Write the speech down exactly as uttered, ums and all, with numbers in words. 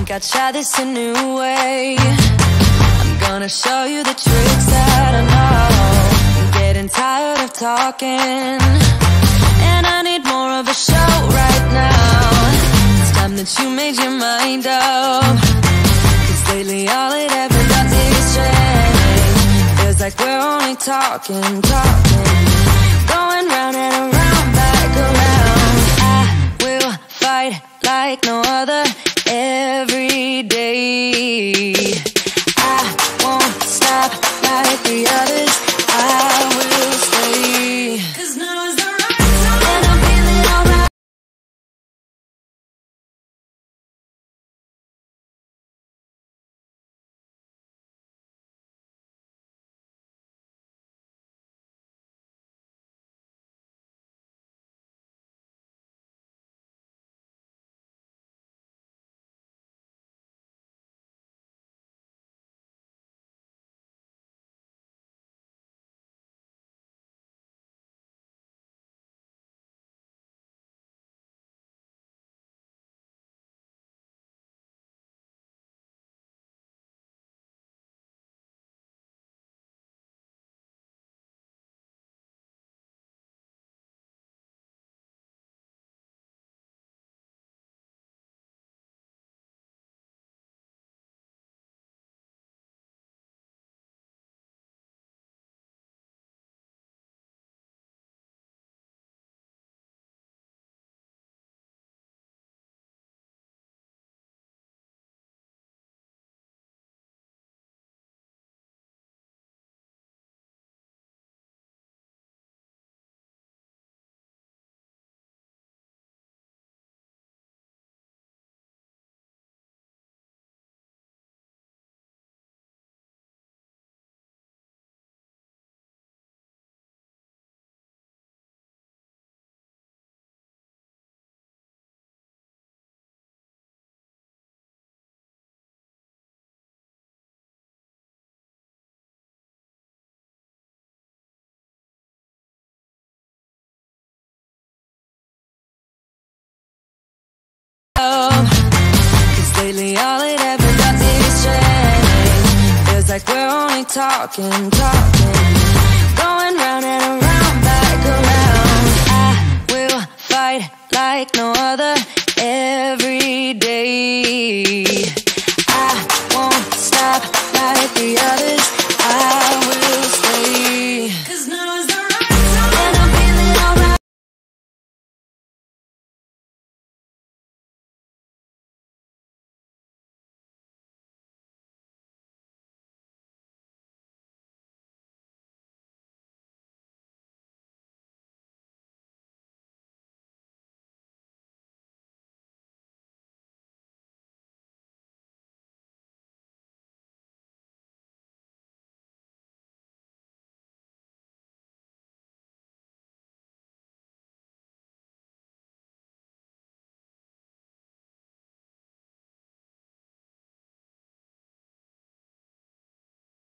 think I'd try this a new way. I'm gonna show you the tricks that I know. I'm getting tired of talking, and I need more of a show right now. It's time that you made your mind up, 'cause lately all it ever does is change. Feels like we're only talking, talking, going round and around, back around. I will fight like no other every day. I won't stop like the others. I will stay, 'cause now is the right time, and I'm feeling alright. Lately all it ever does is change. Feels like we're only talking, talking,